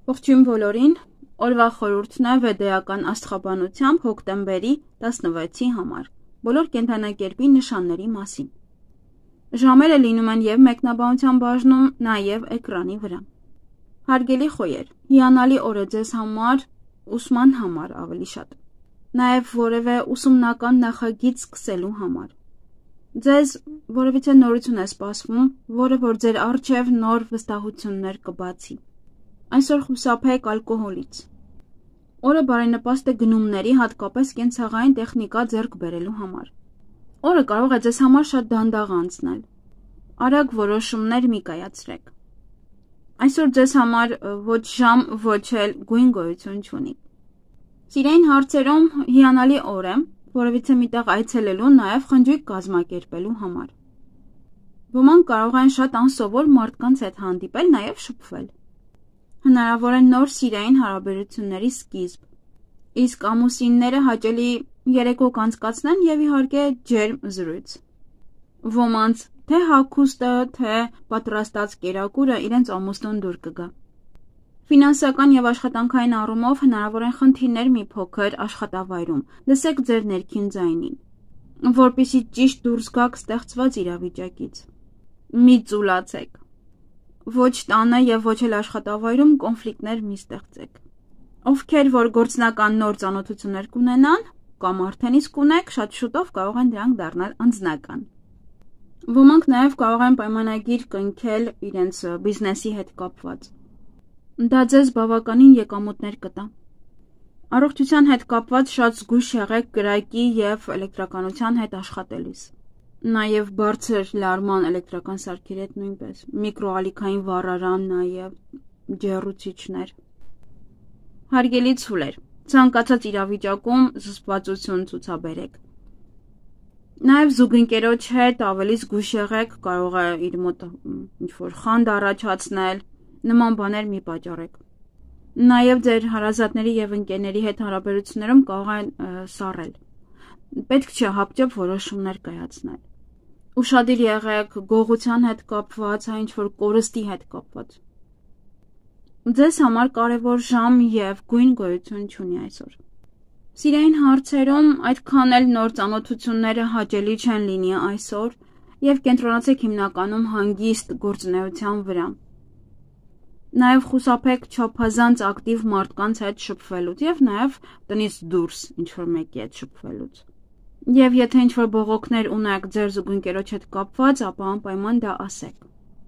Ողջույն բոլորին, օրվա խորհուրդն է վեդեական աստղաբանությամբ հոկտեմբերի 16-ի համար, բոլոր կենդանակերպի նշանների մասին։ Ժամերը լինում են և մեկնաբանության բաժնում, նաև էկրանի վրա։ Հարգելի խոյեր, հիանալի օր է ձեզ համար, ուսման համար ավելի շատ, նաև որևէ ուսումնական նախագիծ սկսելու համար։ Ձեզ որևիցե նորություն է սպասվում, որը որ ձեր առջև նոր վստահություններ կբացի։ Այսօր խուսափեք ալկոհոլից։ Օրը բարենպաստ է գնումների, հատկապես կենցաղային տեխնիկա ձեռք բերելու համար։ Օրը կարող է ձեզ համար շատ դանդաղ անցնել։ Արագ որոշումներ մի կայացրեք։ Այսօր ձեզ համար ոչ ժամ, ոչ էլ գույն գոյություն չունի։ Սիրային հարցերում հիանալի օր է, որևիցե միտեղ այցելելու, նաև խնջույք կազմակերպելու համար։ Ոմանք կարող են շատ անսովոր մարդկանց հետ հանդիպել, նաև շփվել։ Հնարավոր է նոր սիրային հարաբերությունների սկիզբ, իսկ ամուսինները հաճելի երեկո կանցկացնեն և իհարկե ջերմ զրույց։ Ոմանց թե հագուստը, թե պատրաստած կերակուրը իրենց ամուսնուն դուր կգա։ Ֆինանսական և աշխատանքային առումով հնարավոր են խնդիրներ մի փոքր աշխատավայրում, լսեք ձեր ներքին ձայնին, որպեսզի ճիշտ դուրս գաք ստեղծված իրավիճակից։ Մի ծուլացեք։ Ոչ տանը և ոչ էլ աշխատավայրում կոնֆլիկտներ մի ստեղծեք։ Ովքեր որ գործնական նոր ծանոթություններ կունենան, կամ արդեն իսկ ունեք, շատ շուտով կարող են դրանք դառնալ անձնական։ Ոմանք նաև կարող են պայմանագիր կնքել իրենց բիզնեսի հետ կապված։ Դա ձեզ բավականին եկամուտներ կտա։ Առողջության հետ կապված շատ զգույշ եղեք կրակի և էլեկտրականության հետ աշխատելիս։ Նաև բարձր լարման էլեկտրական սարքերի հետ նույնպես, միկրոալիքային վառարան, նաև ջեռուցիչներ։ Հարգելի ցուլեր, ցանկացած իրավիճակում զսպվածություն ցուցաբերեք։ Նաև զուգընկերոջ հետ ավելի զգույշ եղեք, կարող է իր մոտ ինչ-որ խանդ առաջացնել, նման բաներ մի պատճառեք։ Նաև ձեր հարազատների և ընկերների հետ հարաբերություններում կարող են սառել։ Պետք չէ հապճեպ որոշումներ կայացնել։ Ուշադիր եղեք գողության հետ կապված, այն ինչ-որ կորստի հետ կապված։ Ձեզ համար կարևոր ժամ և գույն գոյություն չունի այսօր։ Սիրային հարցերում այդքան էլ նոր ծանոթությունները հաճելի չեն լինի այսօր և կենտրոնացեք հիմնականում հանգիստ գործունեության վրա։ Նաև խուսափեք չափազանց ակտիվ մարդկանց հետ շփվելուց և նաև տնից դուրս ինչ-որ մեկի հետ շփվելուց։ Եվ եթե ինչ-որ բողոքներ ունեք ձեր զուգընկերոջ հետ կապված, ապա անպայման դա ասեք։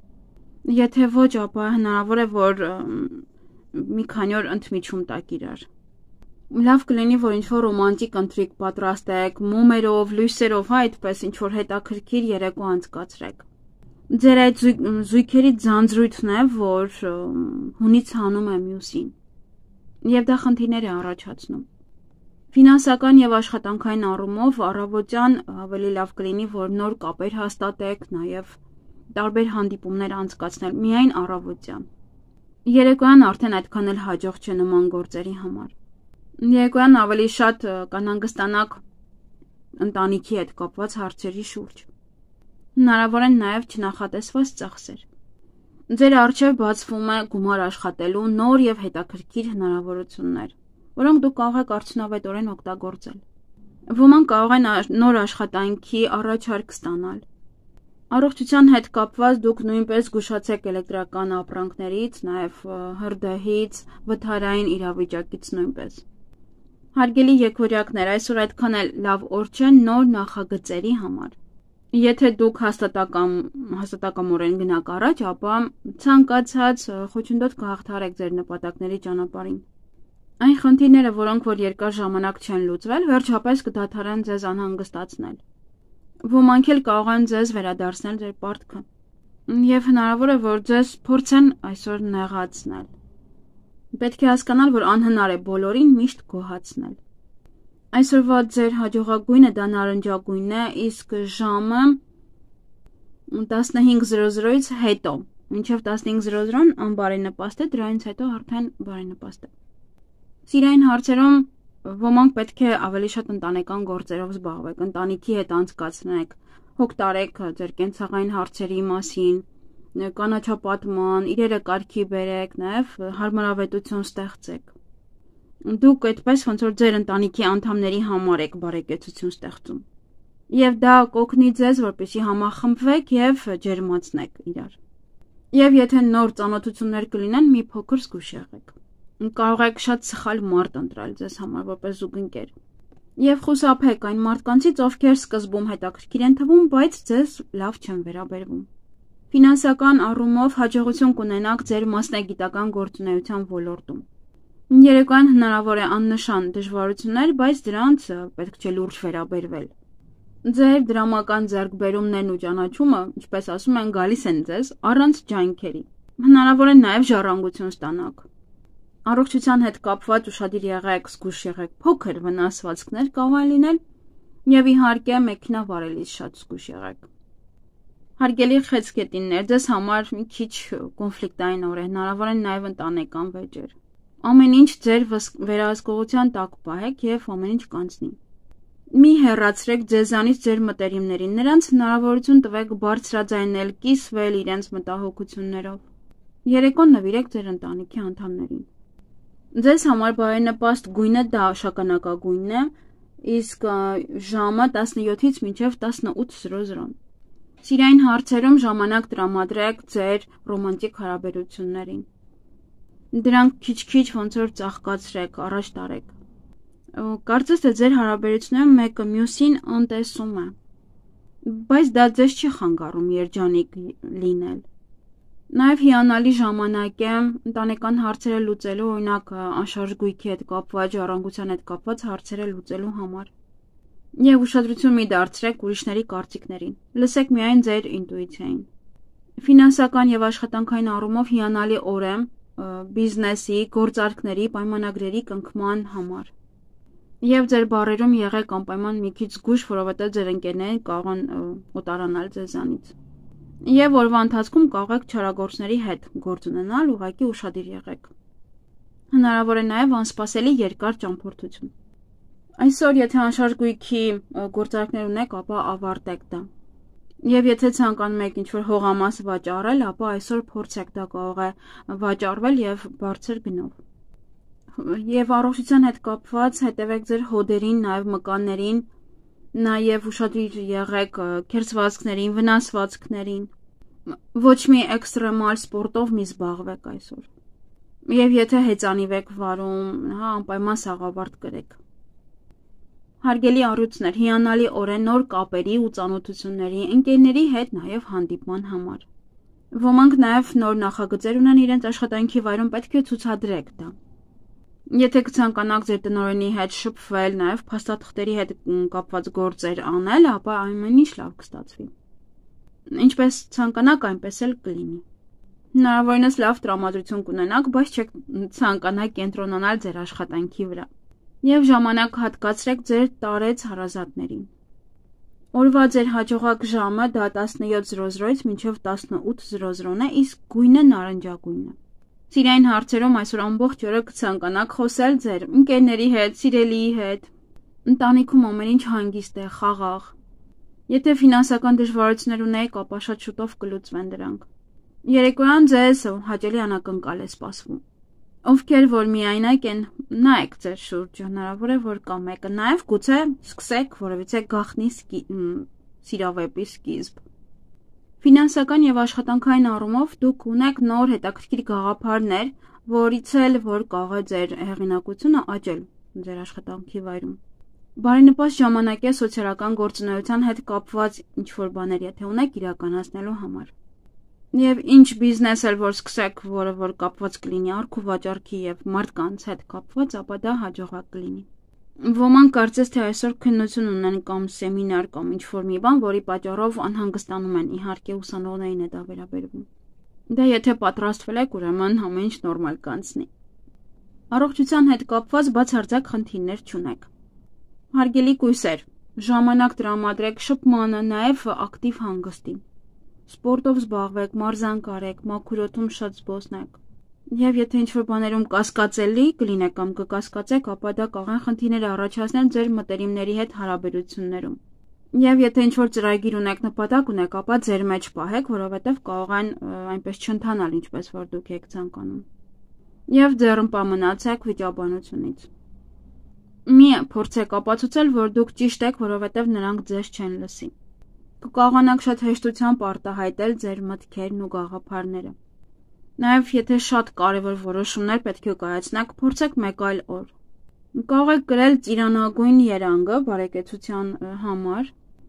Եթե ոչ, ապա հնարավոր է, որ մի քանի օր ընդմիջում տաք իրար։ Լավ կլինի, որ ինչ-որ ռոմանտիկ ընթրիք պատրաստեք, մոմերով, լույսերով, այդպես ինչ-որ հետաքրքիր երեկո անցկացրեք։ Ձեր այդ զույգերի ձանձրույթն է, որ հունից հանում է մյուսին։ Եվ դա խնդիրներ է առաջացնում։ Ֆինանսական և աշխատանքային առումով առավոտյան ավելի լավ կլինի, որ նոր կապեր հաստատեք, նաև տարբեր հանդիպումներ անցկացնել միայն առավոտյան։ Երեկոյան արդեն այդքան էլ հաջող չէ նման գործերի համար։ Երեկոյան ավելի շատ կանհանգստանաք ընտանիքի հետ կապված հարցերի շուրջ։ Հնարավոր են նաև չնախատեսված ծախսեր։ Ձեր առջև բացվում է գումար աշխատելու նոր և հետաքրքիր հնարավորություններ, որոնք դուք կարող եք արդյունավետորեն օգտագործել։ Ոմանք կարող են նոր աշխատանքի առաջարկ ստանալ։ Առողջության հետ կապված դուք նույնպես զգուշացեք էլեկտրական ապրանքներից, նաև հրդեհից, վթարային իրավիճակից նույնպես։ Հարգելի եկորյակներ, այսօր այդքան էլ լավ օր չէ նոր նախագծերի համար։ Եթե դուք հաստատակամորեն գնաք առաջ, ապա ցանկացած խոչընդոտ կհաղթարեք ձեր նպատակների ճանապարհին։ Այն խնդիրները, որոնք որ երկար ժամանակ չեն լուծվել, վերջապես կդադարեն ձեզ անհանգստացնել։ Ոմանք էլ կարող են ձեզ վերադարձնել ձեր պարտքը։ Եվ հնարավոր է, որ ձեզ փորձեն այսօր նեղացնել։ Պետք է հասկանալ, որ անհնար է բոլորին միշտ գոհացնել։ Այսօրվա ձեր հաջողագույնը դա նարնջագույնն է, իսկ ժամը 15:00-ից հետո, մինչև 15:00 անբարենպաստ է, դրանից հետո արդեն բարենպաստ է։ Սիրային հարցերում ոմանք պետք է ավելի շատ ընտանեկան գործերով զբաղվեք, ընտանիքի հետ անցկացնեք, հոգ տարեք ձեր կենցաղային հարցերի մասին, կանաչապատման, իրերը կարգի բերեք, նաև հարմարավետություն ստեղծեք։ Դուք այդպես ոնց որ ձեր ընտանիքի անդամների համար եք բարեկեցություն ստեղծում։ Եվ դա կօգնի ձեզ, որպեսզի համախմբվեք եւ ջերմացնեք իրար։ Եվ եթե նոր ծանոթություններ կլինեն, մի փոքր զգույշ եղեք։ Կարող եք շատ սխալ մարդ ընտրել ձեզ համար որպես զուգընկեր։ Եվ խուսափեք այն մարդկանցից, ովքեր սկզբում հետաքրքիր են թվում, բայց ձեզ լավ չեն վերաբերվում։ Ֆինանսական առումով հաջողություն կունենաք ձեր մասնագիտական գործունեության ոլորտում։ Երեկոյան հնարավոր է աննշան դժվարություններ, բայց դրանց պետք չէ լուրջ վերաբերվել։ Ձեր դրամական ձեռքբերումներն ու ճանաչումը, ինչպես ասում են, գալիս են ձեզ առանց ջանքերի։ Հնարավոր է նաև ժառանգություն ստանաք։ Առողջության հետ կապված ուշադիր եղեք, զգույշ եղեք, փոքր վնասվածքներ կարող են լինել եւ իհարկե մեքենա վարելիս շատ զգույշ եղեք։ Հարգելի խեցգետիններ, ձեզ համար մի քիչ կոնֆլիկտային օր է, հնարավոր է նաև ընտանեկան վեճեր։ Ամեն ինչ ձեր վերահսկողության տակ պահեք եւ ամեն ինչ կանցնի։ Մի հեռացրեք ձեզանից ձեր մտերիմներին, նրանց հնարավորություն տվեք բարձրաձայնել, կիսվել իրենց մտահոգություններով։ Երեկոն նվիրեք ձեր ընտանիքի անդամներին։ Ձեզ համար բարենպաստ գույնը դա շագանակագույնն է, իսկ ժամը 17-ից մինչև 18:00։ Սիրային հարցերում ժամանակ տրամադրեք ձեր ռոմանտիկ հարաբերություններին։ Դրանք քիչ-քիչ ոնց որ ծաղկացրեք, առաջ տարեք։ Կարծես թե ձեր հարաբերություններում մեկը մյուսին անտեսում է, բայց դա ձեզ չի խանգարում երջանիկ լինել։ Նաև հիանալի ժամանակ է ընտանեկան հարցերը լուծելու, օրինակ անշարժ գույքի հետ կապված, ժառանգության հետ կապված հարցերը լուծելու համար։ Եվ ուշադրություն մի դարձրեք ուրիշների կարծիքներին։ Լսեք միայն ձեր ինտուիցիային։ Ֆինանսական եւ աշխատանքային առումով հիանալի օր է բիզնեսի, գործարքների, պայմանագրերի կնքման համար։ Եվ ձեր բարերում եղեք անպայման մի քիչ զգույշ, որովհետեւ ձեր ընկերներին կարող են օտարանալ ձեզանից։ Եվ օրվա ընթացքում կարող եք չարագործների հետ գործ ունենալ, ուղղակի ուշադիր եղեք։ Հնարավոր է նաև անսպասելի երկար ճամփորդություն։ Այսօր եթե անշարժ գույքի գործարքներ ունեք, ապա ավարտեք դա։ Եվ եթե ցանկանում եք ինչ-որ հողամաս վաճառել, ապա այսօր փորձեք, դա կարող է վաճառվել եւ բարձր գնով։ Եվ առողջության հետ կապված հետևեք ձեր հոդերին, նաև մկաններին, նաև ուշադիր եղեք քերծվածքներին, վնասվածքներին։ Ոչ մի էքստրեմալ սպորտով մի զբաղվեք այսօր։ Եվ եթե հեծանիվ եք վարում, անպայման սաղավարտ կրեք։ Հարգելի առյուծներ, հիանալի օր է նոր կապերի ու ծանոթությունների, ընկերների հետ նաև հանդիպման համար։ Ոմանք նաև նոր նախագծեր ունեն իրենց աշխատանքի վայրում, պետք է ցուցադրեք դա։ Եթե կցանկանաք ձեր տնօրենի հետ շփվել, նաև փաստաթղթերի հետ կապված գործեր անել, ապա ամեն ինչ լավ կստացվի։ Ինչպես ցանկանաք, այնպես էլ կլինի։ Հնարավորինս լավ տրամադրություն կունենաք, բայց չեք ցանկանա կենտրոնանալ ձեր աշխատանքի վրա։ Եվ ժամանակ հատկացրեք ձեր տարեց հարազատներին։ Օրվա ձեր հաջողակ ժամը դա 17:00-ից մինչև 18:00 է, իսկ գույնը նարնջագույնն է։ Սիրային հարցերում այսօր ամբողջ օրը կցանկանաք խոսել ձեր ընկերների հետ, սիրելիի հետ։ Ընտանիքում ամեն ինչ հանգիստ է, խաղաղ։ Եթե ֆինանսական դժվարություններ ունեք, ապա շատ շուտով կլուծվեն դրանք։ Երեկոյան ձեզ հաճելի անակնկալ է սպասվում։ Ովքեր որ միայնակ են, նայեք ձեր շուրջը, հնարավոր է որ կա մեկը, նաև գուցե սկսեք որևիցե գաղտնի սիրավեպի սկիզբ։ Ֆինանսական եւ աշխատանքային առումով դուք ունեք նոր հետաքրքիր գաղափարներ, որից էլ որ կարող է ձեր հեղինակությունը աճել ձեր աշխատանքի վայրում։ Բարենպաստ ժամանակ է սոցիալական գործունեության հետ կապված ինչ-որ բաներ, եթե ունեք իրականացնելու համար։ Եվ ինչ բիզնես էլ որ սկսեք, որը որ կապված կլինի առք ու վաճառքի եւ մարդկանց հետ կապված, ապա դա հաջողակ կլինի։ Ոմանք կարծես թե այսօր քննություն ունեն կամ սեմինար կամ ինչ-որ մի բան, որի պատճառով անհանգստանում են, իհարկե ուսանողներին է դա վերաբերվում։ Դա եթե պատրաստվել եք, ուրեմն ամեն ինչ նորմալ կանցնի։ Առողջության հետ կապված բացարձակ խնդիրներ չունեք։ Հարգելի կույսեր, ժամանակ տրամադրեք շփմանը, նաև ակտիվ հանգստին։ Սպորտով զբաղվեք, մարզանք արեք, մաքուր օդում շատ զբոսնեք։ Եվ եթե ինչ-որ բաներում կասկածելի կլինեք կամ կկասկածեք, ապա դա կարող է խնդիրներ առաջացնել ձեր մտերիմների հետ հարաբերություններում։ Եվ եթե ինչ-որ ծրագիր ունեք, նպատակ ունեք, ապա ձեր մեջ պահեք, որովհետև կարող են այնպես չընթանալ, ինչպես որ դուք եք ցանկանում։ Եվ ձեռնպա մնացեք վիճաբանությունից։ Մի փորձեք ապացուցել, որ դուք ճիշտ եք, որովհետև նրանք ձեզ չեն լսի։ Կկարողանաք շատ հեշտությամբ արտահայտել ձեր մտքերն ու գաղափարները։ Նաև եթե շատ կարևոր որոշումներ պետք է կայացնեք, փորձեք մեկ այլ օր։ Կարող եք գրել ծիրանագույն երանգը բարեկեցության համար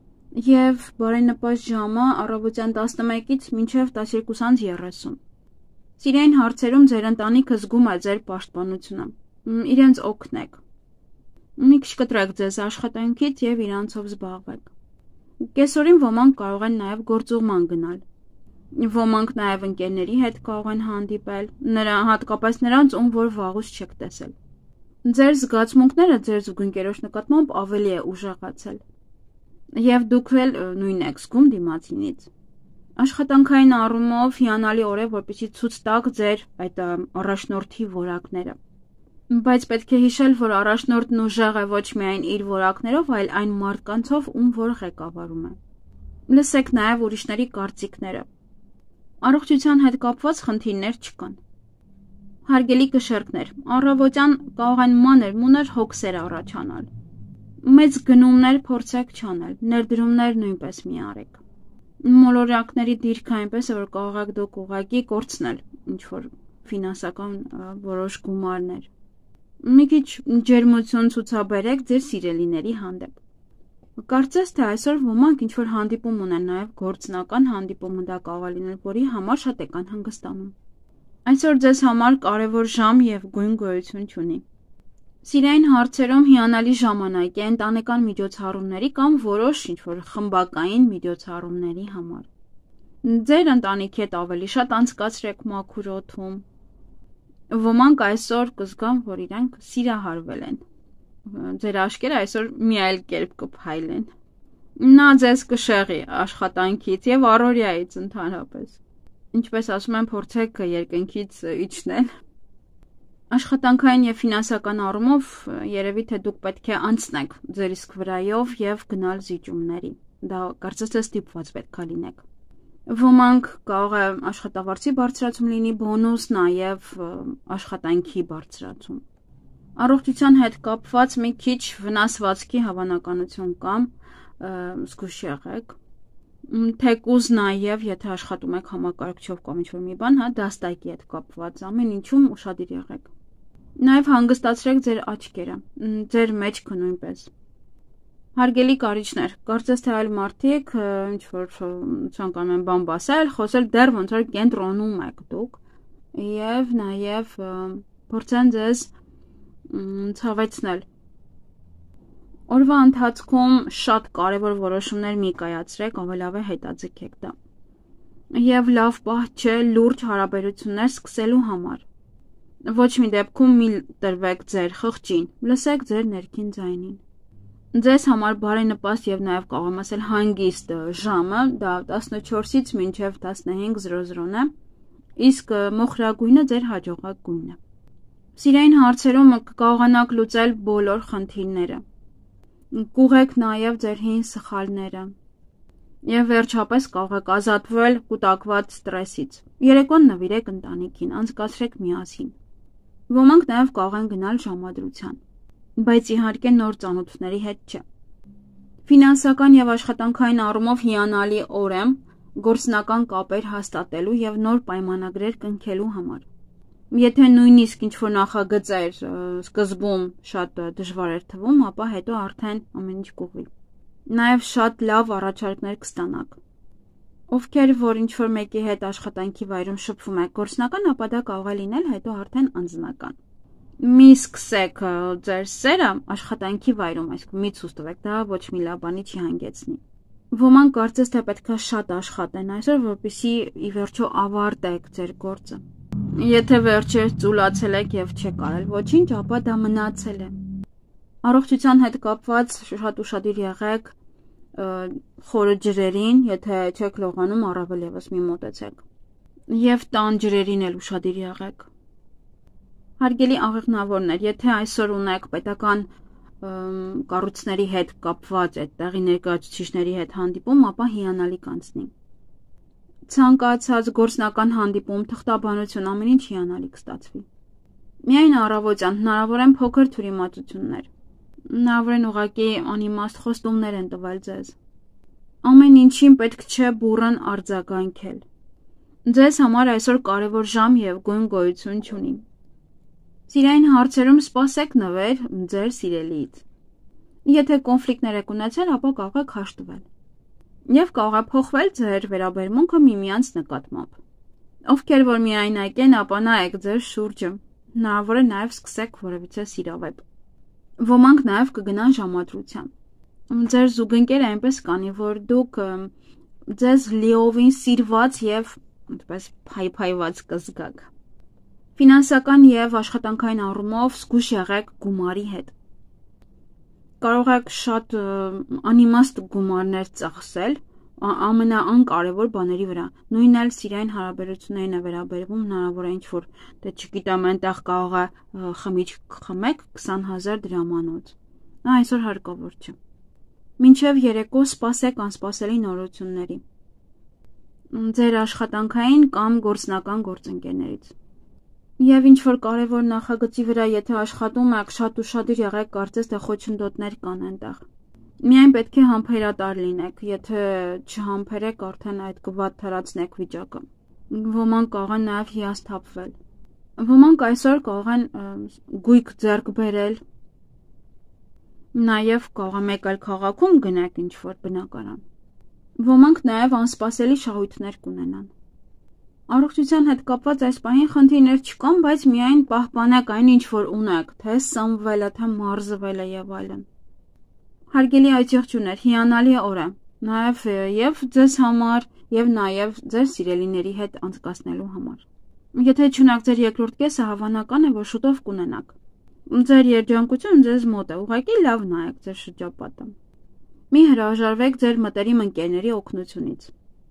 և բարենպաստ ժամը առավոտյան 11-ից մինչև 12:30։ Սիրային հարցերում ձեր ընտանիքը զգում է ձեր պաշտպանությունը, իրենց օգնեք։ Մի քիչ կտրեք ձեզ աշխատանքից և իրանցով զբաղվեք։ Կեսօրին ոմանք կարող են նաև գործուղման գնալ։ Ոմանք նաև ընկերների հետ կարող են հանդիպել, հատկապես նրանց, ում որ վաղուց չեք տեսել։ Ձեր զգացմունքները ձեր զուգընկերոջ նկատմամբ ավելի է ուժեղացել։ Եվ դուք էլ նույնն եք զգում դիմացինից։ Աշխատանքային առումով հիանալի օր է, որպեսզի ցույց տաք ձեր այդ առաջնորդի որակները։ Բայց պետք է հիշել, որ առաջնորդն ուժեղ է ոչ միայն իր որակներով, այլ այն մարդկանցով, ում որ ղեկավարում է։ Լսեք նաև ուրիշների կարծիքները։ Առողջության հետ կապված խնդիրներ չկան։ Հարգելի կշեռքներ, առավոտյան կարող են մանր-մունր հոգսեր առաջանալ։ Մեծ գնումներ փորձեք չանել, ներդրումներ նույնպես մի արեք։ Մոլորակների դիրքը այնպես է, որ կարող եք դուք ուղղակի կորցնել ինչ-որ ֆինանսական որոշ գումարներ։ Մի քիչ ջերմություն ցուցաբերեք ձեր սիրելիների հանդեպ։ Կարծես թե այսօր ոմանք ինչ-որ հանդիպում ունեն, նաև գործնական հանդիպում դա կարող է լինել, որի համար շատ եք անհանգստանում։ Այսօր ձեզ համար կարևոր ժամ և գույն գոյություն չունի։ Սիրային հարցերում հիանալի ժամանակ է ընտանեկան միջոցառումների կամ որոշ ինչ-որ խմբակային միջոցառումների համար։ Ձեր ընտանիքի հետ ավելի շատ անցկացրեք մաքուր օդում։ Ոմանք այսօր կզգան, որ իրենք սիրահարվել են։ Ձեր աշկերը այսօր մի այլ կերպ կփայլեն։ Նա ձեզ կշեղի աշխատանքից և առօրյայից ընդհանրապես։ Ինչպես ասում են, փորձեք երկնքից իջնել։ Աշխատանքային և ֆինանսական առումով երևի թե դուք պետք է անցնեք ձեր իսկ վրայով և գնալ զիջումների։ Դա կարծես թե ստիպված պետք է լինեք։ Ոմանք կարող է աշխատավարձի բարձրացում լինի, բոնուս, նաև աշխատանքի բարձրացում։ Առողջության հետ կապված մի քիչ վնասվածքի հավանականություն կամ զգույշ եղեք։ Թեկուզ նաև, եթե աշխատում եք համակարգչով կամ ինչ-որ մի բան, դաստակի հետ կապված, ամեն ինչում ուշադիր եղեք։ Նաև հանգստացրեք ձեր աչքերը, ձեր մեջքը նույնպես։ Հարգելի կարիճներ, կարծես թե այլ մարդիկ ինչ-որ ցանկանում են բան ասել, խոսել, դեռ ոնց որ կենտրոնում եք դուք և նաև փորձեն ձեզ ցավեցնել։ Օրվա ընթացքում շատ կարևոր որոշումներ մի կայացրեք, ավելավ է հետաձգեք դա։ Եվ լավ պահ չէ լուրջ հարաբերություններ սկսելու համար։ Ոչ մի դեպքում մի տրվեք ձեր խղճին, լսեք ձեր ներքին ձայնին։ Ձեզ համար բարենպաստ և նաև կարող եմ ասել հանգիստ ժամը, դա 14-ից մինչև 15:00 է, իսկ մոխրագույնը ձեր հաջողակ գույնն է։ Սիրային հարցերում կկարողանաք լուծել բոլոր խնդիրները։ Կուղեք նաև ձեր հին սխալները։ Եվ վերջապես կարող եք ազատվել կուտակված ստրեսից։ Երեկոն նվիրեք ընտանիքին, անցկացրեք միասին։ Ոմանք նաև կարող են գնալ ժամադրության, բայց իհարկե նոր ծանոթների հետ չէ։ Ֆինանսական և աշխատանքային առումով հիանալի օր է գործնական կապեր հաստատելու և նոր պայմանագրեր կնքելու համար։ Եթե նույնիսկ ինչ-որ նախագծեր սկզբում շատ դժվար էր թվում, ապա հետո արդեն ամեն ինչ կուղղի։ Նաև շատ լավ առաջարկներ կստանաք։ Ովքեր որ ինչ-որ մեկի հետ աշխատանքի վայրում շփվում եք գործնական, ապա դա կարող է լինել հետո արդեն անձնական։ Մի սկսեք ձեր սերը աշխատանքի վայրում, այսինքն մի ցույց տվեք, դա ոչ մի լավ բանի չի հանգեցնի։ Ոմանք կարծես թե պետք է շատ աշխատեն այսօր, որպեսզի ի վերջո ավարտեք ձեր գործը։ Եթե վերջերս ծուլացել եք և չեք արել ոչինչ, ապա դա մնացել է։ Առողջության հետ կապված շատ ուշադիր եղեք խորը ջրերին, եթե չեք լողանում, առավել ևս մի մոտեցեք։ Եվ տան ջրերին էլ ուշադիր եղեք։ Հարգելի աղեղնավորներ, եթե այսօր ունեք պետական կառույցների հետ կապված այդտեղի ներկայացուցիչների հետ հանդիպում, ապա հիանալի կանցնի։ Ցանկացած գործնական հանդիպում, թղթաբանություն, ամեն ինչ հիանալի կստացվի։ Միայն առավոտյան հնարավոր են փոքր թյուրիմացություններ։ Հնարավոր են ուղղակի անիմաստ խոստումներ են տվել ձեզ։ Ամեն ինչին պետք չէ բուռն արձագանքել։ Ձեզ համար այսօր կարևոր ժամ եւ գույն գոյություն չունի։ Սիրային հարցերում սպասեք նվեր ձեր սիրելիից։ Եթե կոնֆլիկտներ եք ունեցել, ապա կարող եք հաշտվել։ Եվ կարող է փոխվել ձեր վերաբերմունքը միմյանց նկատմամբ։ Ովքեր որ միայնակ են, ապա նայեք ձեր շուրջը։ Հնարավոր է նաև սկսեք որևիցե սիրավեպ։ Ոմանք նաև կգնան ժամադրության։ Ձեր զուգընկերը այնպես կանի, որ դուք ձեզ լիովին սիրված եւ այդպես փայփայված կզգաք։ Ֆինանսական եւ աշխատանքային առումով զգույշ եղեք գումարի հետ։ Կարող եք շատ անիմաստ գումարներ ծախսել ամենաանկարևոր բաների վրա։ Նույնն էլ սիրային հարաբերություններին է վերաբերվում, հնարավոր է ինչ-որ, դե չգիտեմ, այնտեղ կարող է խմիչք խմեք 20,000 դրամանոց։ Այսօր հարկավոր չէ։ Մինչև երեկո սպասեք անսպասելի նորությունների։ Ձեր աշխատանքային կամ գործնական գործընկերներից։ Եվ ինչ-որ կարևոր նախագծի վրա, եթե աշխատում եք, շատ ուշադիր եղեք, կարծես թե խոչընդոտներ կան այնտեղ։ Միայն պետք է համբերատար լինեք, եթե չհամբերեք, արդեն այդ կվատթարացնեք վիճակը։ Ոմանք կարող են նաև հիասթափվել։ Ոմանք այսօր կարող են գույք ձեռք բերել, նաև կարող է մեկ այլ քաղաքում գնաք ինչ-որ բնակարան։ Ոմանք նաև անսպասելի շահույթներ կունենան։ Առողջության հետ կապված այս պահին խնդիրներ չկան, բայց միայն պահպանեք այն, ինչ որ ունեք, թե սնվելը, թե մարզվելը եւ այլն։ Հարգելի այցեղջուներ, հիանալի օր է, նաև եւ ձեզ համար եւ նաև ձեր սիրելիների հետ անցկացնելու համար։ Եթե չունեք ձեր երկրորդ կեսը, հավանական է, որ շուտով կունենաք։ Ձեր երջանկությունը ձեզ մոտ է, ուղղակի լավ նայեք ձեր շրջապատը։ Մի հրաժարվեք ձեր մտերիմ ընկերների օգնությունից։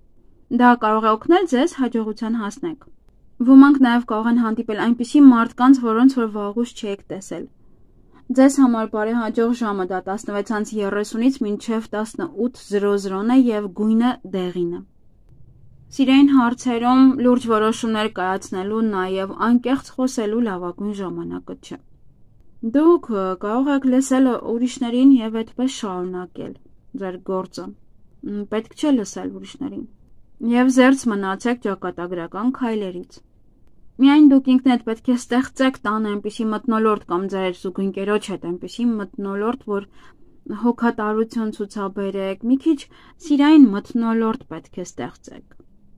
Դա կարող է օգնել ձեզ հաջողության հասնեք։ Ոմանք նաև կարող են հանդիպել այնպիսի մարդկանց, որոնց որ վաղուց չեք տեսել։ Ձեզ համար բարեհաջող ժամը դա 16:30-ից մինչև 18:00-ն է եւ գույնը դեղինը։ Սիրային հարցերում լուրջ որոշումներ կայացնելու նաև անկեղծ խոսելու լավագույն ժամանակը չէ։ Դուք կարող եք լսել ուրիշներին եւ այդպես շարունակել ձեր գործը։ Պետք չէ լսել ուրիշներին։ Եվ զերծ մնացեք ճակատագրական քայլերից։ Միայն դուք ինքներդ պետք է ստեղծեք տան այնպիսի մթնոլորտ կամ ձեր զուգընկերոջ հետ այնպիսի մթնոլորտ, որ հոգատարություն ցուցաբերեք, մի քիչ սիրային մթնոլորտ պետք է ստեղծեք։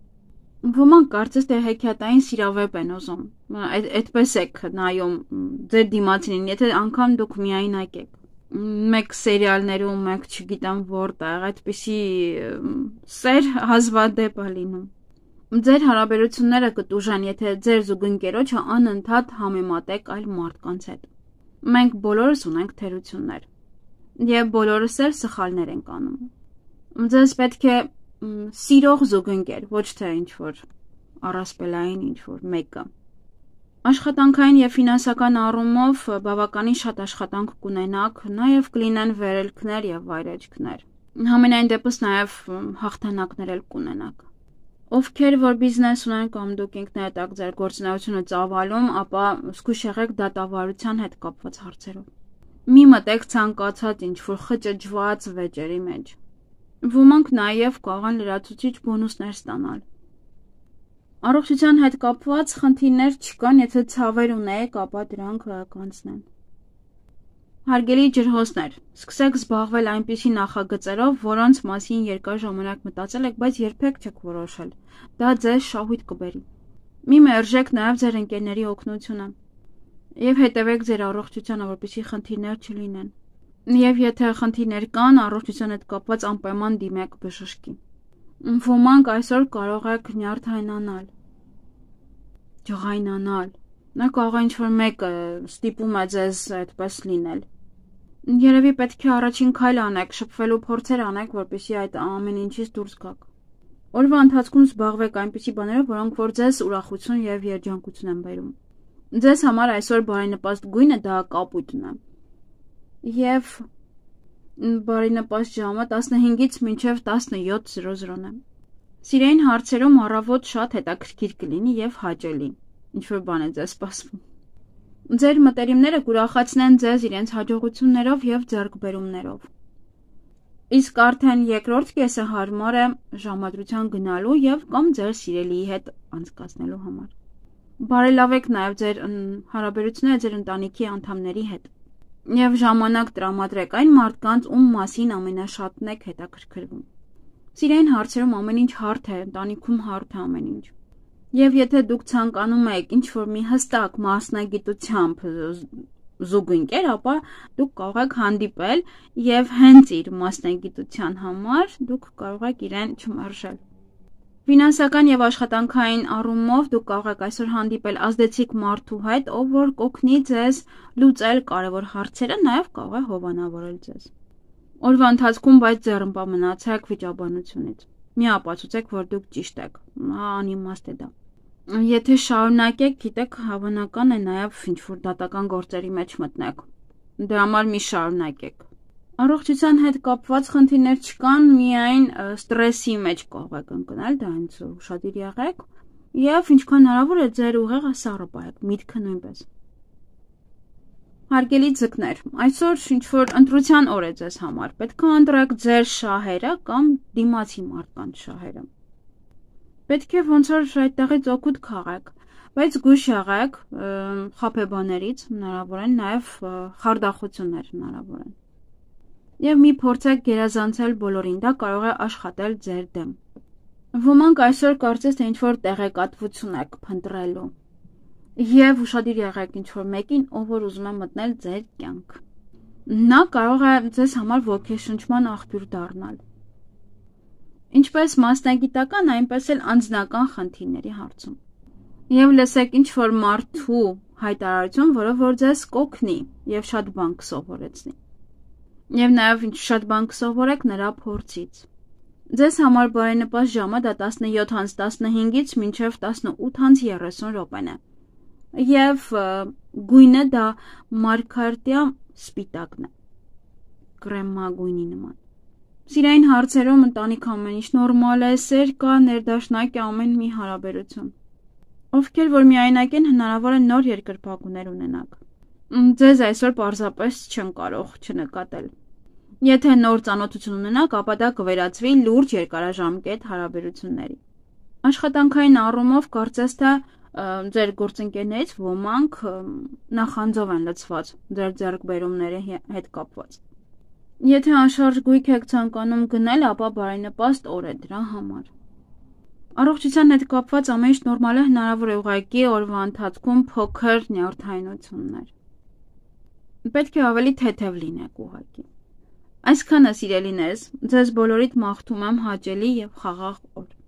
Ոմանք կարծես թե հեքիաթային սիրավեպ են ուզում։ Այդպես եք նայում ձեր դիմացինին, եթե անգամ դուք միայնակ եք։ Մեկ սերիալներում, մեկ չգիտեմ որտեղ, այդպիսի սեր հազվադեպ է լինում։ Ձեր հարաբերությունները կտուժան, եթե ձեր զուգընկերոջը անընդհատ համեմատեք այլ մարդկանց հետ։ Մենք բոլորս ունենք թերություններ, եւ բոլորս էլ սխալներ ենք անում։ Ձեզ պետք է սիրող զուգընկեր, ոչ թե ինչ-որ առասպելային ինչ-որ մեկը։ Աշխատանքային եւ ֆինանսական առումով բավականին շատ աշխատանք կունենաք, նաեւ կլինեն վերելքներ եւ վայրեջքներ։ Համենայն դեպս նաեւ հաղթանակներ էլ կունենաք։ Ովքեր որ բիզնես ունեն կամ դուք ինքներդ եք ձեր գործունեությունը ծավալում, ապա զգույշ եղեք դատավարության հետ կապված հարցերով։ Մի մտեք ցանկացած ինչ-որ խճճված վեճերի մեջ։ Ոմանք նաև կարող են լրացուցիչ բոնուսներ ստանալ։ Առողջության հետ կապված խնդիրներ չկան, եթե ցավեր ունեք, ապա դրանք կանցնեն։ Հարգելի ջրհոսներ, սկսեք զբաղվել այնպիսի նախագծերով, որոնց մասին երկար ժամանակ մտածել եք, բայց երբեք չեք որոշել։ Դա ձեզ շահույթ կբերի։ Մի մերժեք նաև ձեր ընկերների օգնությունը եւ հետևեք ձեր առողջությանը, որպեսզի խնդիրներ չլինեն։ Եվ եթե խնդիրներ կան, առողջության հետ կապված անպայման դիմեք բժշկի։ Ոմանք այսօր կարող եք նյարդայնանալ, ջղայնանալ։ Նա կարող է ինչ-որ մեկը ստիպում է ձեզ այդպես լինել։ Երևի պետք է առաջին քայլ անեք, շփվելու փորձեր անեք, որպեսզի այդ ամեն ինչից դուրս գաք։ Օրվա ընթացքում զբաղվեք այնպիսի բաներով, որոնք որ ձեզ ուրախություն եւ երջանկություն են բերում։ Ձեզ համար այսօր բարենպաստ գույնը դա կապույտն է։ Եվ բարենպաստ ժամը 15-ից մինչև 17:00 է։ Սիրային հարցերում առավոտ շատ հետաքրքիր կլինի եւ հաճելի, ինչ-որ բան է ձեզ սպասվում։ Ձեր մտերիմները կուրախացնեն ձեզ իրենց հաջողություններով եւ ձեռքբերումներով։ Իսկ արդեն երկրորդ կեսը հարմար է ժամադրության գնալու եւ կամ ձեր սիրելիի հետ անցկացնելու համար։ Բարելավեք նաեւ ձեր հարաբերությունները ձեր ընտանիքի անդամների հետ եւ ժամանակ տրամադրեք այն մարդկանց, ում մասին ամենաշատն եք հետաքրքրվում։ Սիրային հարցերում ամեն ինչ հարթ է, ընտանիքում հարթ է ամեն ինչ։ Եվ եթե դուք ցանկանում եք ինչ-որ մի հստակ մասնագիտությամբ զուգընկեր, ապա դուք կարող եք հանդիպել եւ հենց իր մասնագիտության համար դուք կարող եք իրեն չմերժել։ Ֆինանսական եւ աշխատանքային առումով դուք կարող եք այսօր հանդիպել ազդեցիկ մարդու հետ, ով որ կօգնի ձեզ լուծել կարևոր հարցերը, նաեւ կարող է հովանավորել ձեզ։ Օրվա ընթացքում բայց ձեռնպա մնացեք վիճաբանությունից։ Մի ապացուցեք, որ դուք ճիշտ եք։ Անիմաստ է դա։ Եթե շարունակեք, գիտեք, հավանական է նաեւ ինչ-որ դատական գործերի մեջ մտնեք։ Դրա համար մի շարունակեք։ Առողջության հետ կապված խնդիրներ չկան, միայն ստրեսի մեջ կարող եք ընկնել, դրանից ուշադիր եղեք, եւ ինչքան հնարավոր է ձեր ուղեղը սառը պահեք, միտքը նույնպես։ Հարգելի ձկներ, այսօր ինչ-որ ընտրության օր է ձեզ համար, պետք է ընտրեք ձեր շահերը կամ դիմացի մարդկանց շահերը։ Պետք է ոնց որ այդտեղից օգուտ քաղեք, բայց զգույշ եղեք խաբեբաներից, հնարավոր են նաեւ խարդախություններ հնարավոր են։ Եվ մի փորձեք գերազանցել բոլորին, դա կարող է աշխատել ձեր դեմ։ Ոմանք այսօր կարծես թե ինչ-որ տեղեկատվություն եք փնտրելու։ Եվ ուշադիր եղեք ինչ-որ մեկին, ով որ ուզում է մտնել ձեր կյանք։ Նա կարող է ձեզ համար ոգեշնչման աղբյուր դառնալ։ Ինչպես մասնագիտական, այնպես էլ անձնական խնդիրների հարցում։ Եվ լսեք ինչ-որ մարդու հայտարարություն, որը որ ձեզ կօգնի եւ շատ բան կսովորեցնի։ Եվ նաեւ շատ բան կսովորեք նրա փորձից։ Ձեզ համար բարենպաստ ժամը դա 17:15-ից մինչև 18:30 րոպեն է։ Եվ գույնը դա մարգարտյա սպիտակն է, կրեմա գույնի նման։ Սիրային հարցերում ընտանիք ամեն ինչ նորմալ է, սեր կա, ներդաշնակ է ամեն մի հարաբերություն։ Ովքեր որ միայնակ են, հնարավոր է նոր երկրպագուներ ունենաք։ Ձեզ այսօր պարզապես չեն կարող չնկատել։ Եթե նոր ծանոթություն ունենաք, ապա դա կվերածվի լուրջ երկարաժամկետ հարաբերությունների։ Աշխատանքային առումով կարծես թե ձեր գործընկերներից ոմանք նախանձով են լցված ձեր ձեռքբերումների հետ կապված։ Եթե անշարժ գույք եք ցանկանում գնել, ապա բարենպաստ օր է դրա համար։ Առողջության հետ կապված ամեն ինչ նորմալ է, հնարավոր է ուղղակի օրվա ընթացքում փոքր նյարդայնություններ։ Պետք է ավելի թեթև լինեք ուղղակի։ Այսքանը սիրելիներս, ձեզ բոլորիդ մաղթում եմ հաճելի եւ խաղաղ օր։